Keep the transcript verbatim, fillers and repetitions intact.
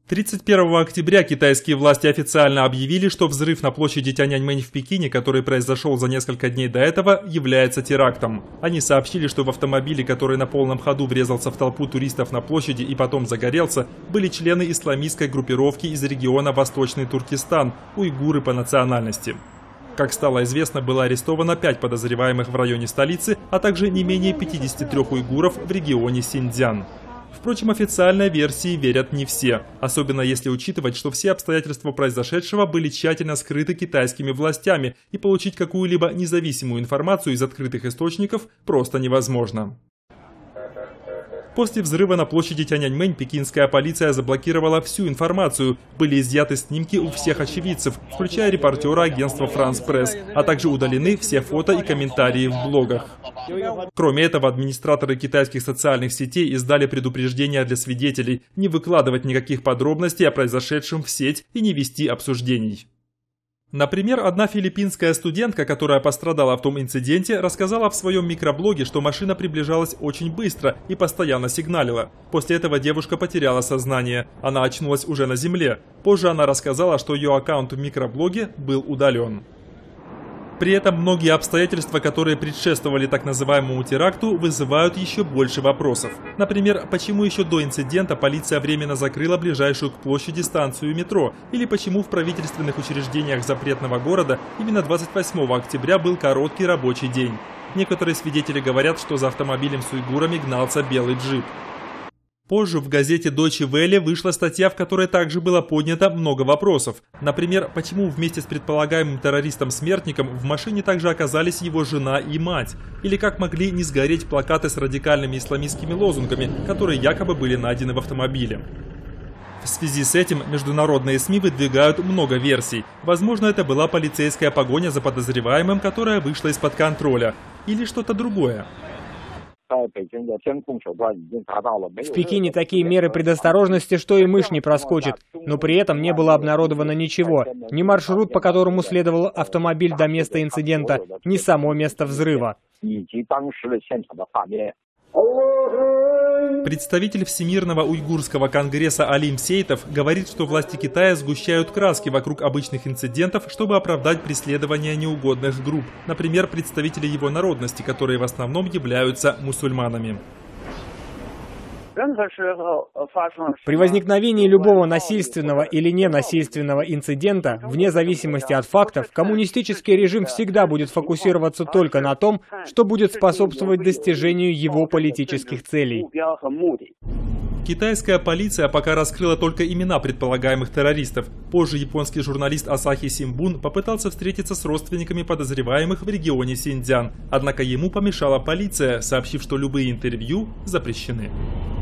тридцать первого октября китайские власти официально объявили, что взрыв на площади Тяньаньмэнь в Пекине, который произошел за несколько дней до этого, является терактом. Они сообщили, что в автомобиле, который на полном ходу врезался в толпу туристов на площади и потом загорелся, были члены исламистской группировки из региона Восточный Туркестан, уйгуры по национальности. Как стало известно, было арестовано пять подозреваемых в районе столицы, а также не менее пятидесяти трёх уйгуров в регионе Синьцзян. Впрочем, официальной версии верят не все, особенно если учитывать, что все обстоятельства произошедшего были тщательно скрыты китайскими властями, и получить какую-либо независимую информацию из открытых источников просто невозможно. После взрыва на площади Тяньаньмэнь пекинская полиция заблокировала всю информацию. Были изъяты снимки у всех очевидцев, включая репортера агентства «Франс Пресс», а также удалены все фото и комментарии в блогах. Кроме этого, администраторы китайских социальных сетей издали предупреждения для свидетелей не выкладывать никаких подробностей о произошедшем в сеть и не вести обсуждений. Например, одна филиппинская студентка, которая пострадала в том инциденте, рассказала в своем микроблоге, что машина приближалась очень быстро и постоянно сигналила. После этого девушка потеряла сознание. Она очнулась уже на земле. Позже она рассказала, что ее аккаунт в микроблоге был удален. При этом многие обстоятельства, которые предшествовали так называемому теракту, вызывают еще больше вопросов. Например, почему еще до инцидента полиция временно закрыла ближайшую к площади станцию метро? Или почему в правительственных учреждениях запретного города именно двадцать восьмого октября был короткий рабочий день? Некоторые свидетели говорят, что за автомобилем с уйгурами гнался белый джип. Позже в газете Deutsche Welle вышла статья, в которой также было поднято много вопросов. Например, почему вместе с предполагаемым террористом-смертником в машине также оказались его жена и мать? Или как могли не сгореть плакаты с радикальными исламистскими лозунгами, которые якобы были найдены в автомобиле? В связи с этим международные СМИ выдвигают много версий. Возможно, это была полицейская погоня за подозреваемым, которая вышла из-под контроля. Или что-то другое. В Пекине такие меры предосторожности, что и мышь не проскочит, но при этом не было обнародовано ничего. Ни маршрут, по которому следовал автомобиль до места инцидента, ни само место взрыва. Представитель Всемирного уйгурского конгресса Алим Сейтов говорит, что власти Китая сгущают краски вокруг обычных инцидентов, чтобы оправдать преследование неугодных групп, например, представителей его народности, которые в основном являются мусульманами. При возникновении любого насильственного или ненасильственного инцидента, вне зависимости от фактов, коммунистический режим всегда будет фокусироваться только на том, что будет способствовать достижению его политических целей. Китайская полиция пока раскрыла только имена предполагаемых террористов. Позже японский журналист Асахи Симбун попытался встретиться с родственниками подозреваемых в регионе Синьцзян. Однако ему помешала полиция, сообщив, что любые интервью запрещены.